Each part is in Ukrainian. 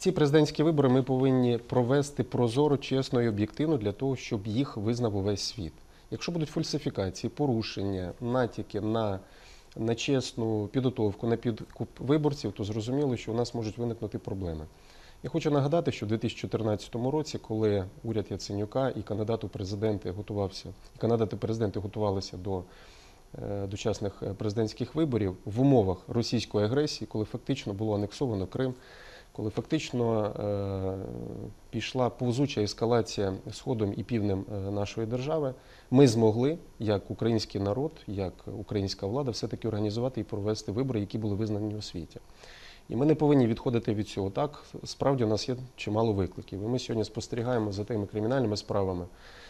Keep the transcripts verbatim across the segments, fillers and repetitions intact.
Ці президентські вибори ми повинні провести прозоро, чесно і об'єктивно для того, щоб їх визнав увесь світ. Якщо будуть фальсифікації, порушення, натяки на нечесну підготовку, на підкуп виборців, то зрозуміло, що у нас можуть виникнути проблеми. Я хочу нагадати, що в дві тисячі чотирнадцятому році, коли уряд Яценюка і кандидат у президенти готувався, і кандидати в президенти готувалися до дочасних президентських виборів в умовах російської агресії, коли фактично було анексовано Крим, коли фактично е, пішла повзуча ескалація сходом і півднем нашої держави, ми змогли, як український народ, як українська влада, все-таки організувати і провести вибори, які були визнані у світі. І ми не повинні відходити від цього. Так, справді у нас є чимало викликів. І ми сьогодні спостерігаємо за тими кримінальними справами,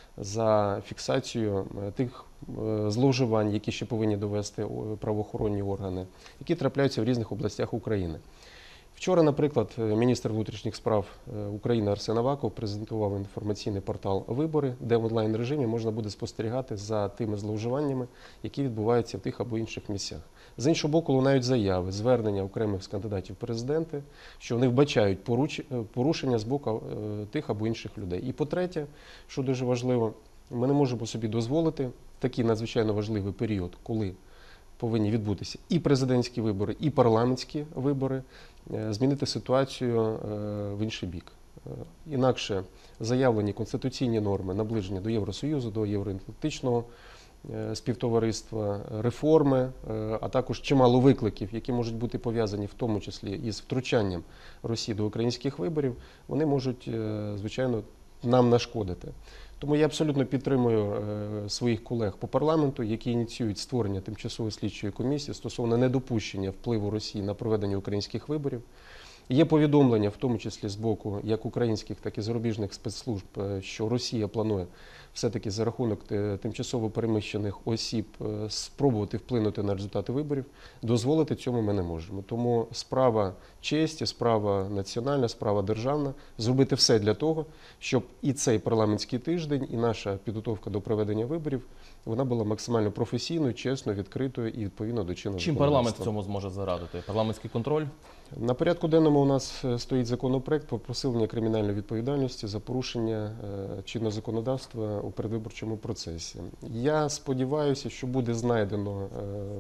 за фіксацією тих зловживань, які ще повинні довести правоохоронні органи, які трапляються в різних областях України. Вчора, наприклад, міністр внутрішніх справ України Арсен Аваков презентував інформаційний портал «Вибори», де в онлайн-режимі можна буде спостерігати за тими зловживаннями, які відбуваються в тих або інших місцях. З іншого боку, лунають заяви, звернення окремих з кандидатів в президенти, що вони вбачають порушення з боку тих або інших людей. І по-третє, що дуже важливо, ми не можемо собі дозволити такий надзвичайно важливий період, коли повинні відбутися і президентські вибори, і парламентські вибори, змінити ситуацію в інший бік. Інакше заявлені конституційні норми наближення до Євросоюзу, до євроатлантичного співтовариства, реформи, а також чимало викликів, які можуть бути пов'язані в тому числі із втручанням Росії до українських виборів, вони можуть, звичайно, нам нашкодити. Тому я абсолютно підтримую своїх колег по парламенту, які ініціюють створення тимчасової слідчої комісії стосовно недопущення впливу Росії на проведення українських виборів. Є повідомлення, в тому числі з боку як українських, так і зарубіжних спецслужб, що Росія планує все-таки за рахунок тимчасово переміщених осіб спробувати вплинути на результати виборів. Дозволити цьому ми не можемо. Тому справа честі, справа національна, справа державна – зробити все для того, щоб і цей парламентський тиждень, і наша підготовка до проведення виборів, вона була максимально професійною, чесною, відкритою і відповідно до чинного законодавства. Чим парламент в цьому зможе зарадити? Парламентський контроль? На порядку денному у нас стоїть законопроект про посилення кримінальної відповідальності за порушення чинного законодавства у передвиборчому процесі. Я сподіваюся, що буде знайдено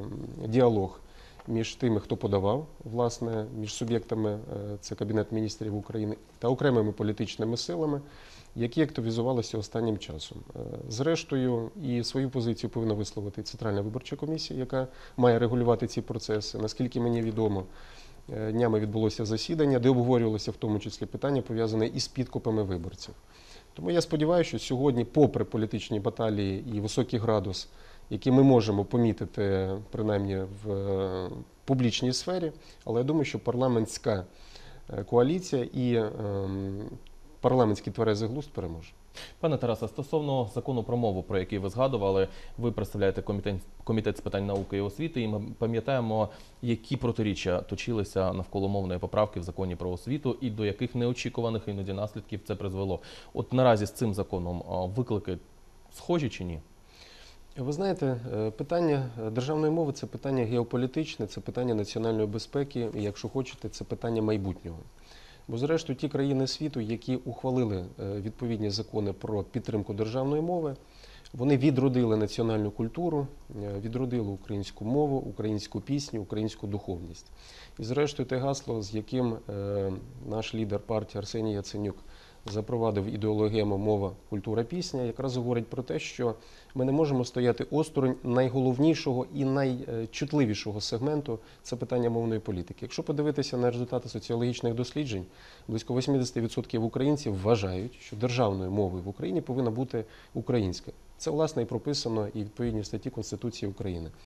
діалог між тими, хто подавав, власне, між суб'єктами, це Кабінет міністрів України, та окремими політичними силами, які активізувалися останнім часом. Зрештою, і свою позицію повинна висловити Центральна виборча комісія, яка має регулювати ці процеси. Наскільки мені відомо, днями відбулося засідання, де обговорювалося в тому числі питання, пов'язане із підкупами виборців. Тому я сподіваюся, що сьогодні, попри політичні баталії і високий градус, який ми можемо помітити, принаймні в публічній сфері, але я думаю, що парламентська коаліція і парламентський тверезий глузд переможе. Пане Тарасе, стосовно закону про мову, про який ви згадували, ви представляєте комітет, комітет з питань науки і освіти, і ми пам'ятаємо, які протиріччя точилися навколо мовної поправки в законі про освіту і до яких неочікуваних іноді наслідків це призвело. От наразі з цим законом виклики схожі чи ні? Ви знаєте, питання державної мови – це питання геополітичне, це питання національної безпеки, і, якщо хочете, це питання майбутнього. Бо, зрештою, ті країни світу, які ухвалили відповідні закони про підтримку державної мови, вони відродили національну культуру, відродили українську мову, українську пісню, українську духовність. І, зрештою, те гасло, з яким наш лідер партії Арсеній Яценюк запровадив ідеологію «Мова, культура, пісня», якраз говорить про те, що ми не можемо стояти осторонь найголовнішого і найчутливішого сегменту – це питання мовної політики. Якщо подивитися на результати соціологічних досліджень, близько вісімдесят відсотків українців вважають, що державною мовою в Україні повинна бути українська. Це, власне, і прописано і відповідні статті Конституції України.